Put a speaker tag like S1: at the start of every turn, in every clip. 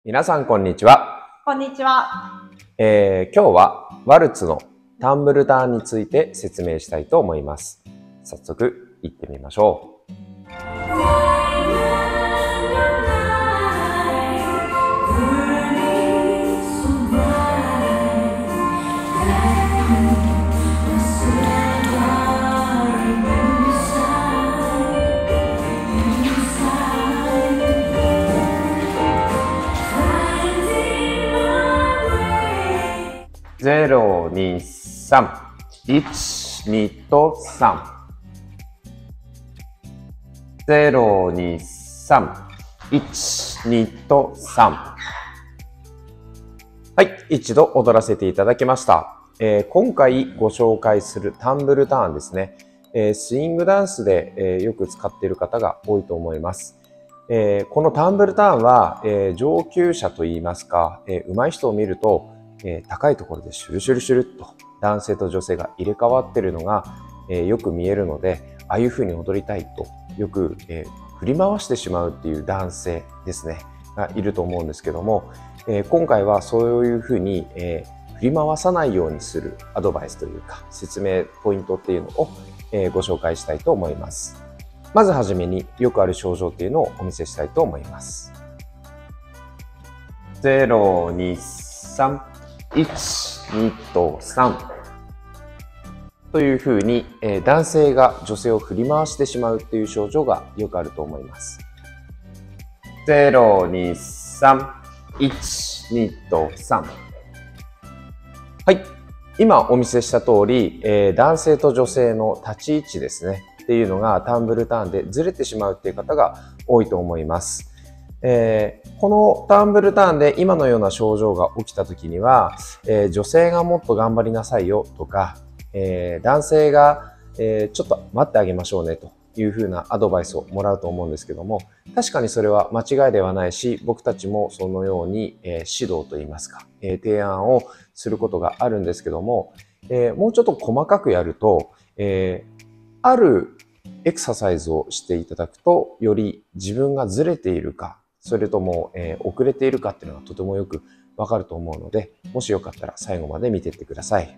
S1: 皆さんこんにちは。
S2: こんにちは。
S1: 今日はワルツのタンブルターンについて説明したいと思います。早速行ってみましょう。0、2、3、1、2と3。0、2、3、1、2と3。はい、一度踊らせていただきました。今回ご紹介するタンブルターンですね。スイングダンスで、よく使っている方が多いと思います。このタンブルターンは、上級者といいますか、上手い人を見ると、高いところでシュルシュルシュルっと男性と女性が入れ替わっているのが、よく見えるので、ああいう風に踊りたいとよく、振り回してしまうっていう男性ですねがいると思うんですけども、今回はそういう風に、振り回さないようにするアドバイスというか説明ポイントっていうのを、ご紹介したいと思います。まずはじめによくある症状っていうのをお見せしたいと思います。0、2、3、1、2と3というふうに、男性が女性を振り回してしまうっていう症状がよくあると思います。0、2、3、1、2と3。はい。今お見せした通り、男性と女性の立ち位置ですね。っていうのがタンブルターンでずれてしまうっていう方が多いと思います。このタンブルターンで今のような症状が起きた時には、女性がもっと頑張りなさいよとか、男性が、ちょっと待ってあげましょうねというふうなアドバイスをもらうと思うんですけども、確かにそれは間違いではないし、僕たちもそのように、指導といいますか、提案をすることがあるんですけども、もうちょっと細かくやると、あるエクササイズをしていただくと、より自分がずれているか、それとも、遅れているかっていうのがとてもよくわかると思うので、もしよかったら最後まで見ていってください。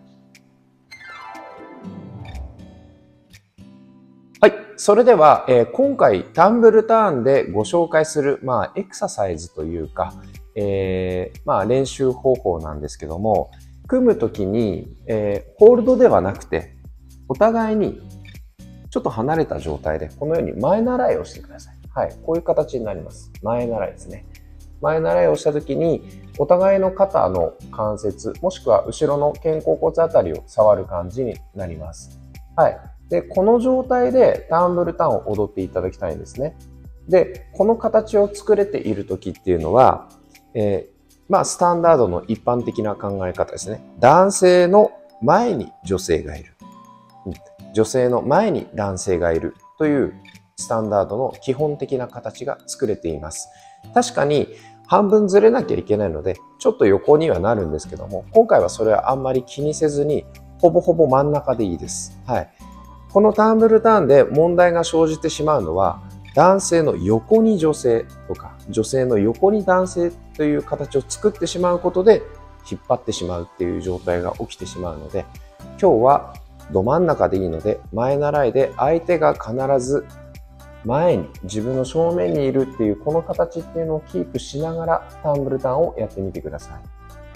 S1: はい。それでは、今回タンブルターンでご紹介する、エクササイズというか、練習方法なんですけども、組むときに、ホールドではなくて、お互いにちょっと離れた状態で、このように前習いをしてください。はい。こういう形になります。前習いですね。前習いをしたときに、お互いの肩の関節、もしくは後ろの肩甲骨あたりを触る感じになります。はい。で、この状態でタンブルターンを踊っていただきたいんですね。で、この形を作れているときっていうのは、スタンダードの一般的な考え方ですね。男性の前に女性がいる。女性の前に男性がいるというスタンダードの基本的な形が作れています。確かに半分ずれなきゃいけないので、ちょっと横にはなるんですけども、今回はそれはあんまり気にせずに、ほぼほぼ真ん中でいいです。はい。このタンブルターンで問題が生じてしまうのは、男性の横に女性とか、女性の横に男性という形を作ってしまうことで、引っ張ってしまうっていう状態が起きてしまうので、今日はど真ん中でいいので、前習いで相手が必ず前に自分の正面にいるっていうこの形っていうのをキープしながらタンブルターンをやってみてください。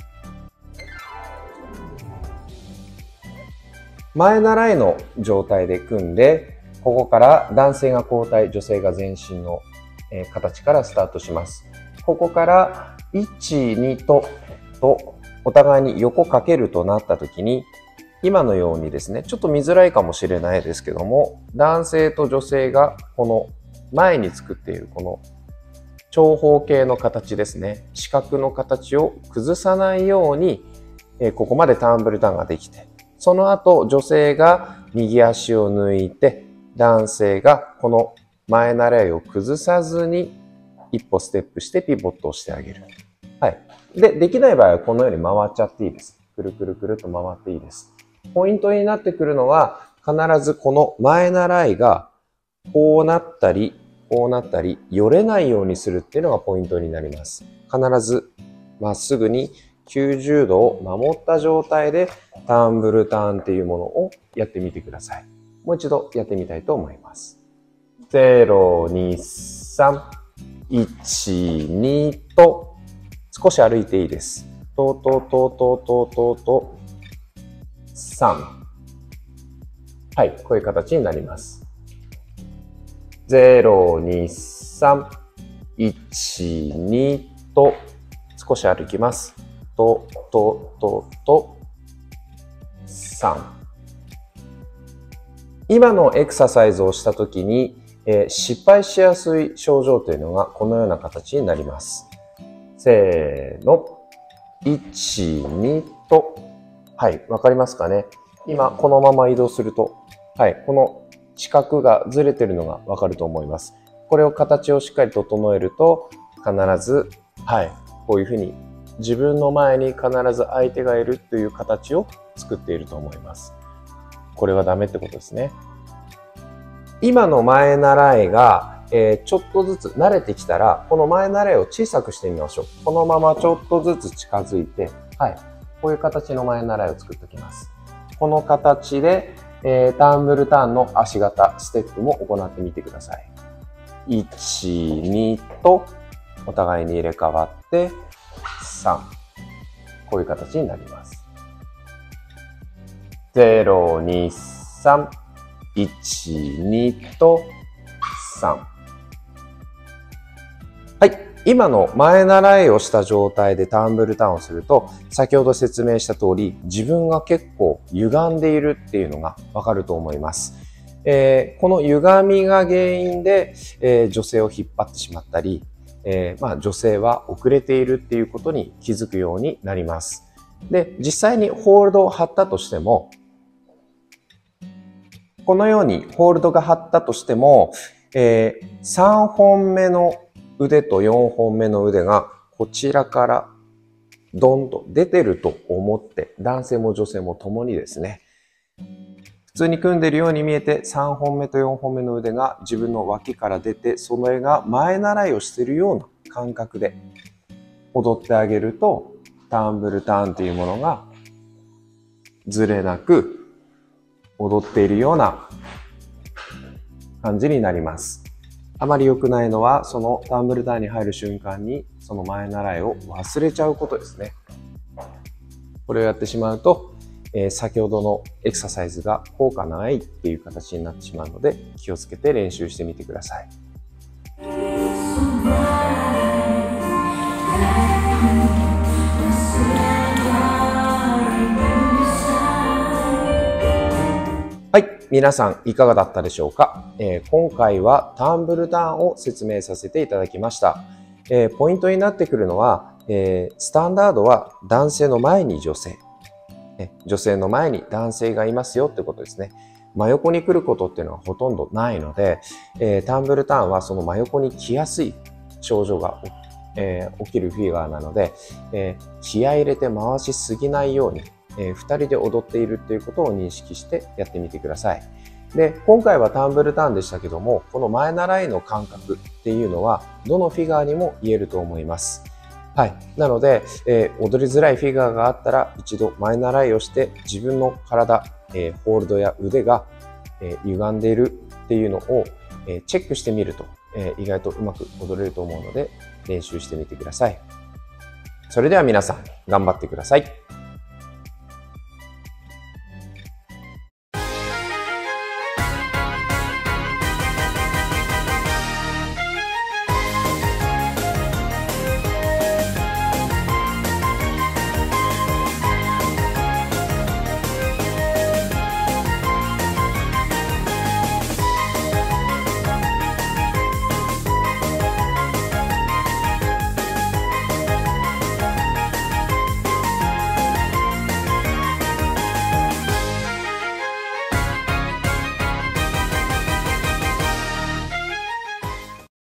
S1: 前習いの状態で組んで、ここから男性が交代、女性が前進の形からスタートします。ここから1、2とお互いに横かけるとなった時に、今のようにですね、ちょっと見づらいかもしれないですけども、男性と女性がこの前に作っているこの長方形の形ですね、四角の形を崩さないように、ここまでタンブルターンができて、その後女性が右足を抜いて、男性がこの前習いを崩さずに一歩ステップしてピボットをしてあげる。はい。できない場合はこのように回っちゃっていいです。くるくるくると回っていいです。ポイントになってくるのは、必ずこの前習いがこうなったり、 こうなったり、よれないようにするっていうのがポイントになります。必ずまっすぐに90度を守った状態でターンブルターンっていうものをやってみてください。もう一度やってみたいと思います。0、2、3、1、2と少し歩いていいです。と、3。はい、こういう形になります。0、2、3、1、2と少し歩きます。と、3。今のエクササイズをしたときに、失敗しやすい症状というのがこのような形になります。せーの。1、2と。はい、わかりますかね。今、このまま移動すると、はい、この四角がずれてるのがわかると思います。これを形をしっかり整えると、必ず、はい、こういうふうに自分の前に必ず相手がいるという形を作っていると思います。これはダメってことですね。今の前習いが、ちょっとずつ慣れてきたら、この前習いを小さくしてみましょう。このままちょっとずつ近づいて、はい、こういう形の前習いを作っておきます。この形で、ターンブルターンの足型、ステップも行ってみてください。1、2とお互いに入れ替わって、3。こういう形になります。0、2、3、1、2と3。はい。今の前習いをした状態でターンブルターンをすると、先ほど説明した通り、自分が結構歪んでいるっていうのがわかると思います。この歪みが原因で、女性を引っ張ってしまったり、女性は遅れているっていうことに気づくようになります。で、実際にホールドを張ったとしても、このようにホールドが張ったとしても、3本目の腕と4本目の腕がこちらからドンと出てると思って、男性も女性も共にですね、普通に組んでいるように見えて3本目と4本目の腕が自分の脇から出て、それが前習いをしているような感覚で踊ってあげると、ターンブルターンというものがずれなく踊っているような感じになります。あまり良くないのは、そのターンブルターンに入る瞬間にその前習いを忘れちゃうことですね。これをやってしまうと、先ほどのエクササイズが効果ないっていう形になってしまうので、気をつけて練習してみてください。はい。皆さんいかがだったでしょうか。今回はターンブルターンを説明させていただきました。ポイントになってくるのは、スタンダードは男性の前に女性、女性の前に男性がいますよってことですね。真横に来ることっていうのはほとんどないので、ターンブルターンはその真横に来やすい症状が、起きるフィガーなので、気合い入れて回しすぎないように、2人で踊っているっていうことを認識してやってみてください。で、今回はターンブルターンでしたけども、この前習いの感覚っていうのはどのフィガーにも言えると思います。はい。なので、踊りづらいフィガーがあったら一度前習いをして自分の体、ホールドや腕が、歪んでいるっていうのを、チェックしてみると、意外とうまく踊れると思うので練習してみてください。それでは皆さん頑張ってください。